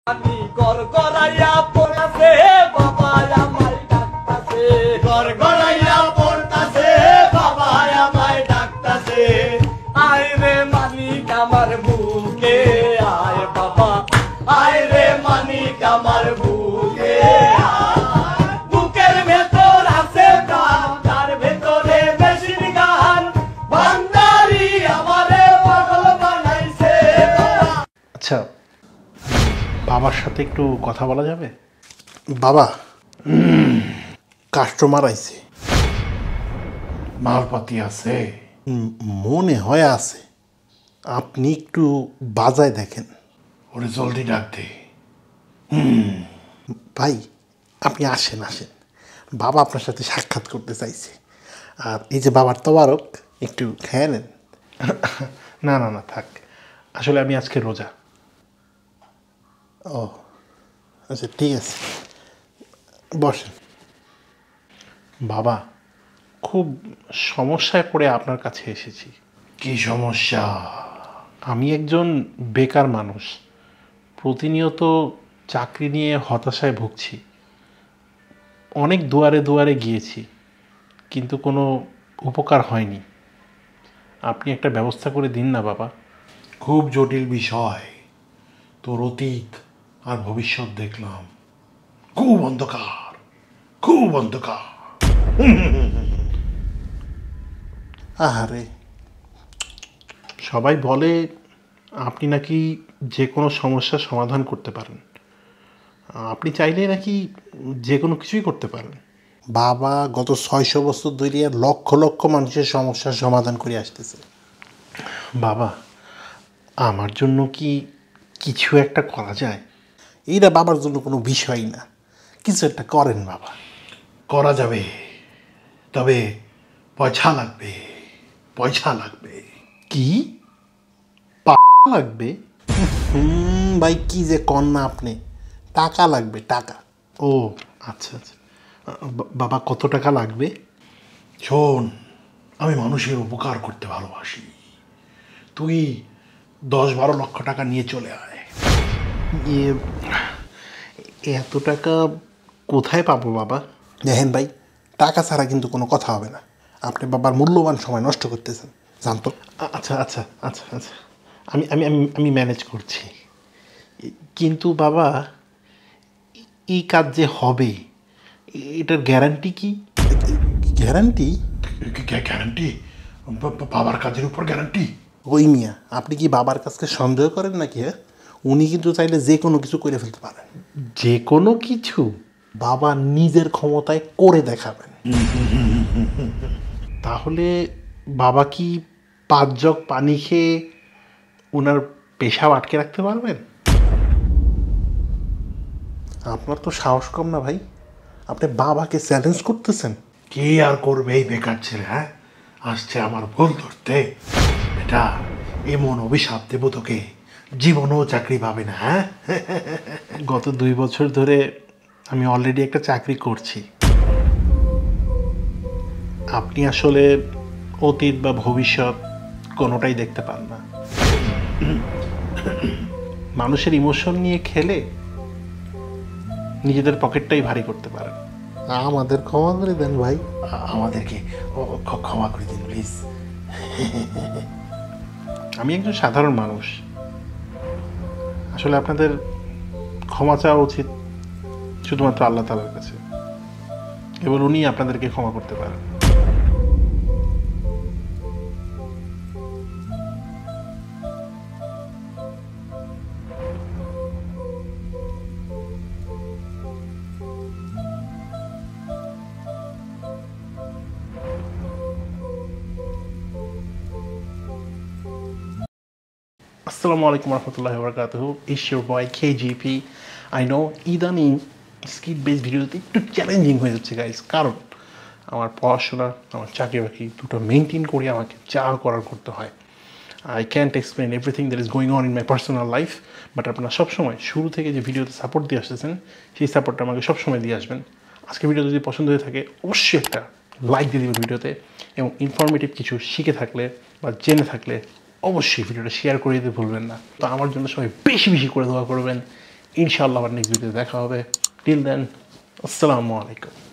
আমি গড়গড়াইয়া পড়তাছে বাবা আমায় ডাকতাছে, গড়গড়াইয়া পড়তাছে বাবা আমায় ডাকতাছে। আয় রে মানিক আমার বুকে আয় বাবা, আয় রে মানিক আমার বুকে আয়। বুকের ভেতর আছে প্রাণ, তার ভেতরে মেশিন গান, ভান্ডারি আমারে পাগল বানাইছে। আচ্ছা, বাবার সাথে একটু কথা বলা যাবে? বাবা, কাস্টমার আইছে। মালপাতি আছে? মনে হয় আছে। আপনি একটু বাজায় দেখেন। ওরে জলদি ডাক দে। ভাই, আপনি আসেন আসেন, বাবা আপনার সাথে সাক্ষাৎ করতে চাইছে। আর এই যে বাবার তবারক, একটু খেয়ে নেন। না না না, থাক। আসলে আমি আজকে রোজা। ও আচ্ছা, ঠিক আছে, বসেন। বাবা, খুব সমস্যায় পড়ে আপনার কাছে এসেছি। কি সমস্যা? আমি একজন বেকার মানুষ, প্রতিনিয়ত চাকরি নিয়ে হতাশায় ভুগছি। অনেক দুয়ারে দুয়ারে গিয়েছি, কিন্তু কোনো উপকার হয়নি। আপনি একটা ব্যবস্থা করে দিন না বাবা। খুব জটিল বিষয়। তোর অতীত আর ভবিষ্যৎ দেখলাম, খুব অন্ধকার, খুব অন্ধকার। আহারে, সবাই বলে আপনি নাকি যে কোনো সমস্যার সমাধান করতে পারেন। আপনি চাইলে নাকি যে কোনো কিছুই করতে পারেন। বাবা গত 600 বছর ধরে লক্ষ লক্ষ মানুষের সমস্যার সমাধান করে আসতেছে। বাবা, আমার জন্য কি কিছু একটা করা যায়? এইটা বাবার জন্য কোনো বিষয় না, কিছু একটা করেন বাবা। করা যাবে, তবে পয়সা লাগবে, পয়সা লাগবে। কি লাগবে? ভাই, কি যে কন না আপনি, টাকা লাগবে, টাকা। ও আচ্ছা আচ্ছা, বাবা কত টাকা লাগবে? শোন, আমি মানুষের উপকার করতে ভালোবাসি। তুই 10-12 লক্ষ টাকা নিয়ে চলে আয়। এত টাকা কোথায় পাবো বাবা? দেখেন ভাই, টাকা ছাড়া কিন্তু কোনো কথা হবে না। আপনি বাবার মূল্যবান সময় নষ্ট করতেছেন, জানতো। আচ্ছা আচ্ছা আচ্ছা আচ্ছা, আমি আমি আমি আমি ম্যানেজ করছি। কিন্তু বাবা, এই কাজ যে হবে, এটার গ্যারান্টি কি? গ্যারান্টি? গ্যারান্টি? বাবার কাজের উপর গ্যারান্টি? ওই মিয়া, আপনি কি বাবার কাছকে সন্দেহ করেন নাকি? হ্যাঁ, উনি কিন্তু চাইলে যে কোনো কিছু করে ফেলতে পারেন। যে কোনো কিছু? বাবা নিজের ক্ষমতায় করে দেখাবেন। তাহলে বাবা কি 5 জগ পানি খেয়ে ওনার পেশাব আটকে রাখতে পারবেন? আপনার তো সাহস কম না ভাই, আপনি বাবাকে চ্যালেঞ্জ করতেছেন। কি আর করবে এই বেকার ছেলে? হ্যাঁ, আসছে আমার ভুল ধরতে। এটা এমন অভিশাপ দেব তোকে, জীবনও চাকরি পাবে না। হ্যাঁ, গত 2 বছর ধরে আমি অলরেডি একটা চাকরি করছি। আপনি আসলে অতীত বা ভবিষ্যৎ কোনোটাই দেখতে পান না। মানুষের ইমোশন নিয়ে খেলে নিজেদের পকেটটাই ভারী করতে পারেন। আমাদের ক্ষমা করে দেন ভাই। আমাদেরকে ক্ষমা করে দিন প্লিজ। আমি একজন সাধারণ মানুষ, আসলে আপনাদের ক্ষমা চাওয়া উচিত শুধুমাত্র আল্লাহ তাআলার কাছে। কেবল উনি আপনাদেরকে ক্ষমা করতে পারেন। Assalamu alaikum warahmatullahi wabarakatuh. It's your boy KGP. I know ইদানিং স্কিট বেস ভিডিওতে একটু চ্যালেঞ্জিং হয়ে যাচ্ছে গাইস, কারণ আমার পড়াশোনা, আমার চাকরি বাকরি দুটো মেনটেন করে আমাকে যা করার করতে হয়। I can't explain everything that is going on in my personal life, but আপনারা সবসময় শুরু থেকে যে ভিডিওতে সাপোর্ট দিয়ে আসতেছেন, সেই সাপোর্টটা আমাকে সবসময় দিয়ে আসবেন। আজকে ভিডিও যদি পছন্দ হয়ে থাকে অবশ্যই একটা লাইক দিয়ে দেবেন ভিডিওতে, এবং ইনফরমেটিভ কিছু শিখে থাকলে বা জেনে থাকলে অবশ্যই ভিডিওটা শেয়ার করে দিতে ভুলবেন না। তো আমার জন্য সবাই বেশি বেশি করে দোয়া করবেন। ইনশাআল্লাহ আবার নেক্সট ভিডিওতে দেখা হবে। টিল দেন আসসালামু আলাইকুম।